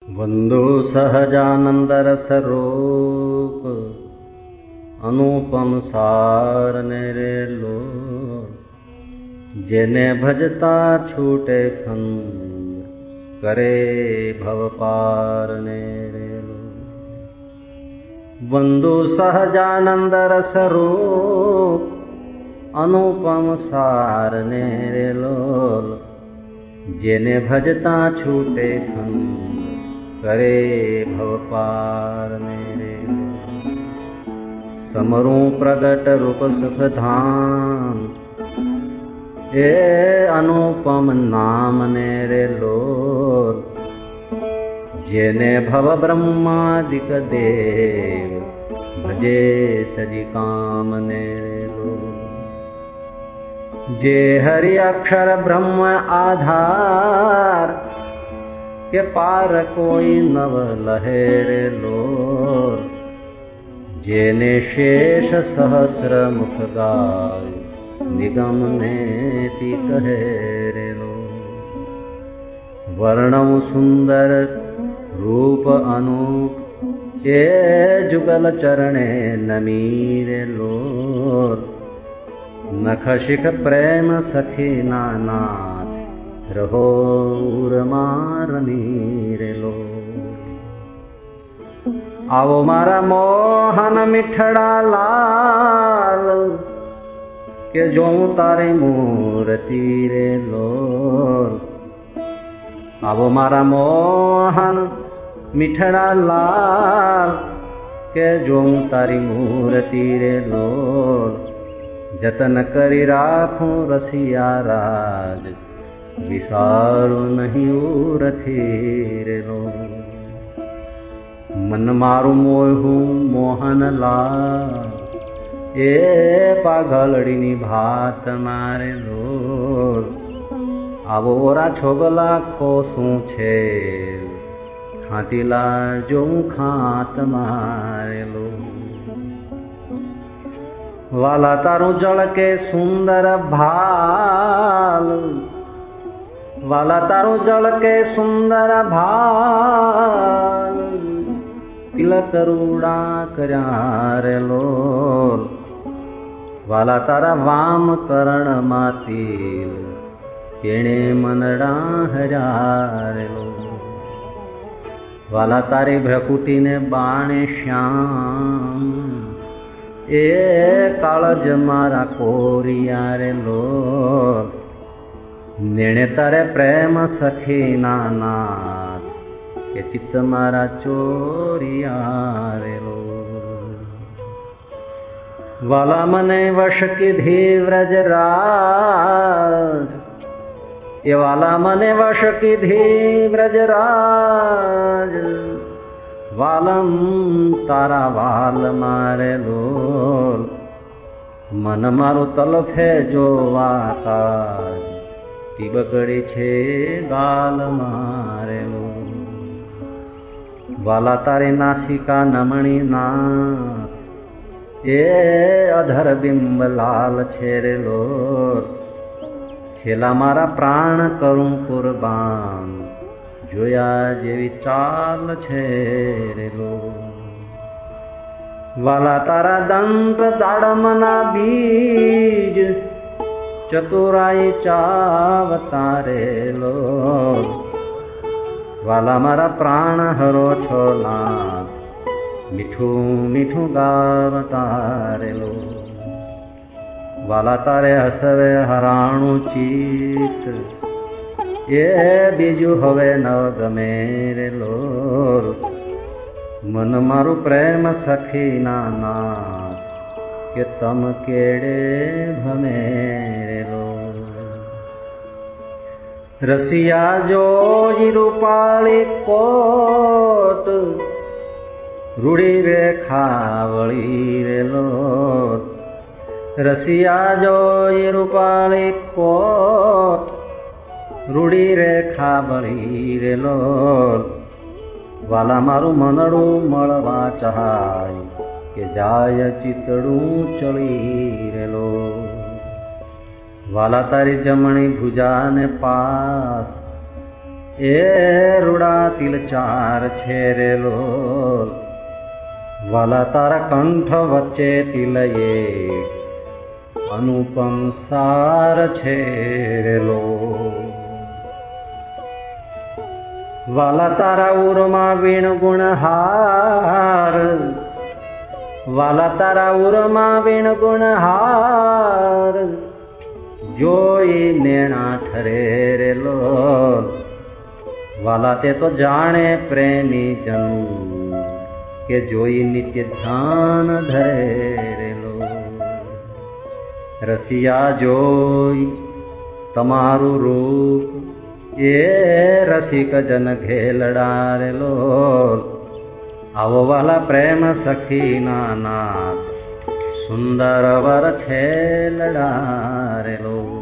वंदो सहजानंद रस रूप अनुपम सार नेरे लो। जेने भजता छूटे फंद करे भव पार नेरे लो। वंदो सहजानंद रस रूप अनुपम सार नेरे लोल। जेने भजता छूटे फंद करे भव पार मेरे लोल। समरूं प्रगट रूप सुख धाम ए अनुपम नाम नेरे लोल। जेने भव ब्रह्मादिक देव भजे तजी काम नेरे लोल। जे हरि अक्षर ब्रह्म आधार के पार कोई नव लहेरे लोर। जेने शेष सहस्र मुख गाय निगम नेति कहेरे लोर। वर्णव सुंदर रूप अनूप ये जुगल चरणे नमीरे लोर। नख शिख प्रेम सखी नानाथ रहो मार नीरे लो। आवो मारा मोहन मिठड़ा लाल के जो तारे मूर्ति रे लोल। आवो मारा मोहन मिठड़ा लाल के जो तारी मूर्ति रे लोल। जतन करी राखूं रसिया राज विसारू नहीं उरथी रे लो। मन मारू मोहू मोहन लाल ए पागलड़ी नी भात मारे लोल। आवोरा छोगला खोसू छे खाटीला जो खात मारे लो। वाला तारू जल के सुंदर भाल वाला तारू जल के सुंदर भाल। तिलक रूड़ा करार लोल। वाला तारा वाम करण मातील केणे मनड़ा हजार लोल। वाला तारी भ्रकुटी ने बाणे श्याम ए काळज मारा कोरिया रे लोल। नेणे तारे प्रेम सखी नानाथ के चित्त मारा चोरिया रे लो। वाला मने वश की धी व्रज राज ये वाला मने वश की धी व्रज राज। वालम तारा वाल मारे लोल। मन मारो तलफे जो आकाश टीबकड़ी छे गाल मारे लो। वाला तारे नासिका नमणी नाथ ए अधर बिंब लाल छेरे लो। छेला मारा प्राण करूं कुर्बान जोया जेवी चाल छेरे लो। वाला तारा दंत दाड़मना बीज चतुराई चावतारे लो। वाला मारा प्राण हरो छोला मिठू मिठू गावतारे लो। वाला तारे हसवे हराणु चीत ये बीजू हवे नव गमेरे लोल। मन मारू प्रेम सखी नानाथ के तम केड़े भमेरे लो। रसिया जो रूपाली कोट रूढ़ी रेखा वળી रे लो। रसिया जो रूपाली कोट रूढ़ी रेखा वળી रे लो। वाला मारू मनड़ू मळवा चाहाय के जाय चितड़ू चली रे लो। वाला तारी जमणी भुजा ने पास એ રૂડા તિલ ચાર છે રે લોલ, વાલા તારા કંઠ વચ્ચે તિલ એક અનુપમ સાર છે રે લોલ. વાલા તારા ઉરમાં વીણ ગુણહાર, વાલા તારા ઉરમાં વીણ ગુણહાર, જોઈ નેણા ઠરે રે લોલ. વાલા તે તો જાણે પ્રેમી જન, કે જોઈ નિત્ય ધ્યાન ધરે રે લોલ. રસિયા જોઈ તમારું રૂપ, એ રસિક જન ઘેલડા રે લોલ. આવો વાલા પ્રેમ સખી નાથ, સુંદર વર છેલડા રે લોલ.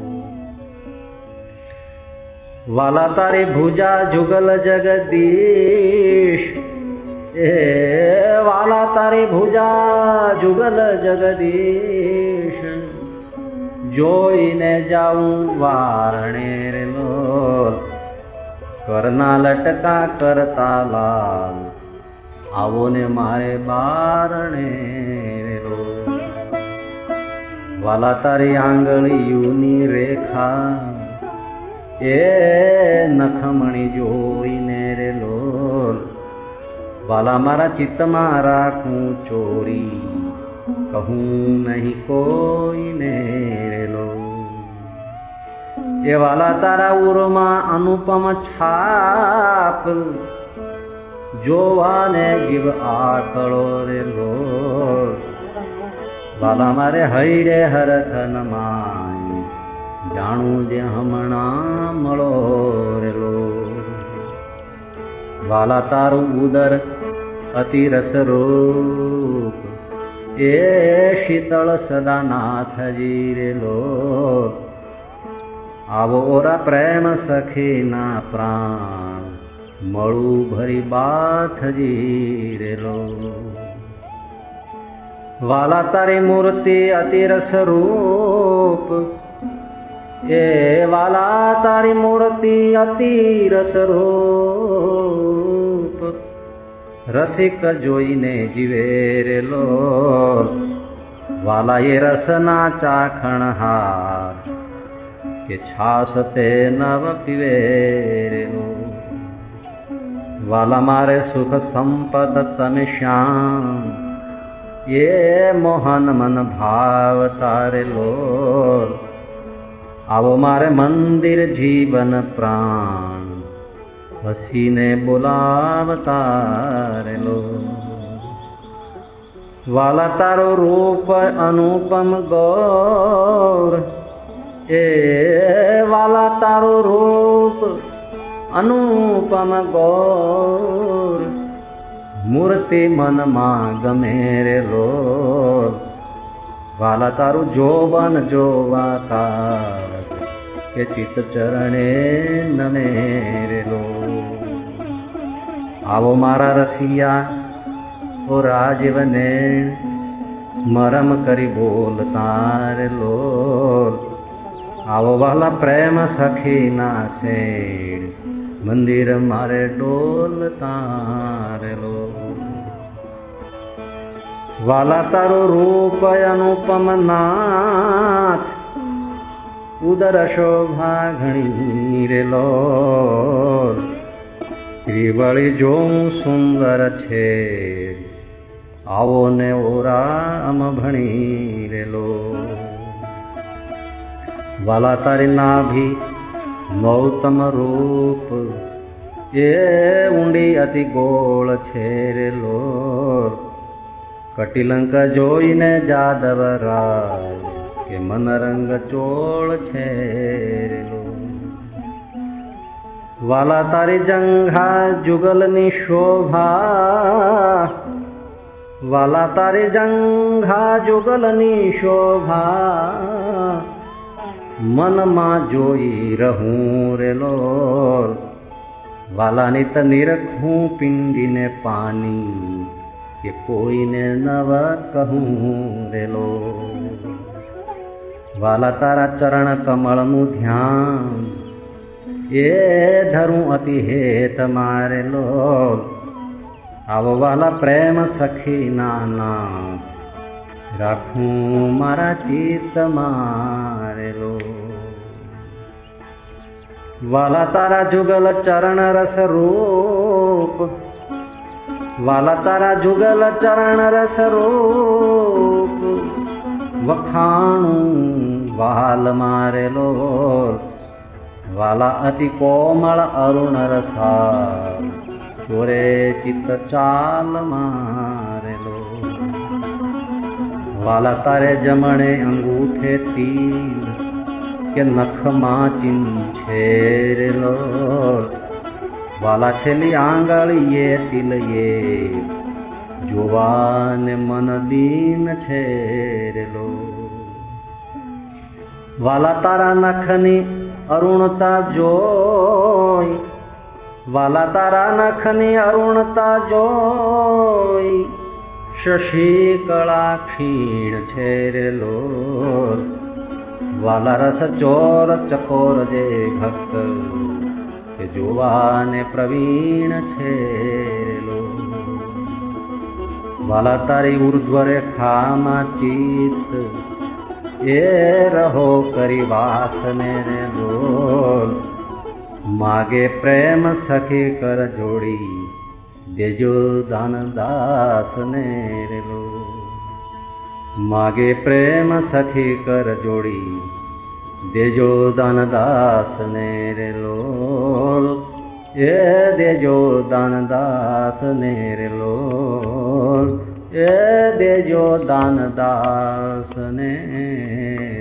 વાલા તારી ભુજા જુગલ જગદીશ, એ વાલા તારી ભુજા જુગલ જગદીશ, જોઈને જાઉં વારણે રે લોલ. કરના લટકા કરતા લાલ, આવો ને મારે બારણે રે લોલ. વાલા તારી આંગળીઓની રેખા, એ નખમણી જોઈને રે લોલ. વાલા મારા ચિત્તમાં રાખું ચોરી, કહું નહીં કોઈને રે લોલ. એ વાલા તારા ઉરમાં અનુપમ છાપ, જોવાને જીવ આકળો રે લોલ. વાલા મારે હૈડે હરખન માય, જાણું જે હમણાં મળો રે લોલ. વાલા તારું ઉદર અતિ રસરૂપ, એ શીતળ સદાનાથજી રે લોલ. આવો ઓરા પ્રેમ સખીના પ્રાણ, મળું ભરી બાથજી રે લોલ. વાલા તારી મૂર્તિ અતિ રસરૂપ, એ વાલા તારી મૂર્તિ અતિ રસરૂપ, રસિક જોઈને જીવે રે લોલ. વાલા એ રસના ચાખણહાર, કે છાસ તે નવ પીવે રે લોલ. વાલા મારે સુખ સંપદ તમે શ્યામ, એ મોહન મન ભાવ તારે લોલ. આવો મારે મંદિર જીવન પ્રાણ, હસીને બોલાવતા રે લોલ. વાલા તારું રૂપ અનુપમ ગૌર, એ વાલા તારું રૂપ અનુપમ ગૌર, મૂર્તિ મનમાં ગમે રે લોલ. વાલા તારું જોબન જોવા કાર, કે ચિત્ત ચરણે નમે રે લોલ. આવો મારા રસિયા ઓ રાજીવને, મરમ કરી બોલતા રે લોલ. આવો વાલા પ્રેમ સખીના શેડ, મંદિર મારે ડોલતા રે લોલ. વાલા તારું રૂપ અનુપમ નાથ, ઉદર શોભા ઘણી રે લોલ. ત્રિવળી જોઉં સુંદર છે, આવો ને ઓરામ ભણી રે લોલ. વાલા તારી નાભી મૌતમ રૂપ, એ ઊંડી અતિ ગોળ છે રે લોલ. કટિલંક જોઈને જાદવ રાય, કે મન રંગ ચોળ છે રે લોલ. વાલા તારી જંઘા જુગલની શોભા, વાલા તારી જંઘા જુગલની શોભા, મનમાં જોઈ રહું રે લોલ. વાલા નિત નિરખું પિંડીને પાની, કે કોઈને નવ કહું રે લોલ. વાલા તારા ચરણ કમળનું ધ્યાન, એ ધરું અતિ હેત મારે લોલ આવો વાલા પ્રેમ સખી નાના રાખું મારા ચિત્ત મારે લોલ વાલા તારા જુગલ ચરણ રસ રૂપ વાલા તારા જુગલ ચરણ રસ રૂપ વખાણું વાલ મારે લોલ વાલા અતિ કોમળ અરુણ રસા ચોરે ચિત્ત ચાલ મારે લોલ વાલા તારે જમણે અંગૂઠે તીર કે નખમાં ચિંછેરેલો વાલા છેલ્લી આંગળીએ તિલયે જોવાને મન દીન છેરેલો વાલા તારા નખની અરુણતા જોઈ વાલા તારા નખની અરુણતા જોઈ શશી કળા ક્ષીણ છેરેલો વાલા રસ ચોર ચકોર જે ભક્ત કે જોવાને પ્રવીણ છેલો વાલા તારી ઉર્ધ્વ રેખામાં ચિત્ત એ રહો કરી વાસને રે બોલ માગે પ્રેમ સખી કર જોડી દેજો દાન દાસને રે બોલ માગે પ્રેમ સખી કર જોડી દેજો દાન દાસને રે લોલ એ દેજો દાન દાસને રે લોલ એ દેજો દાન દાસને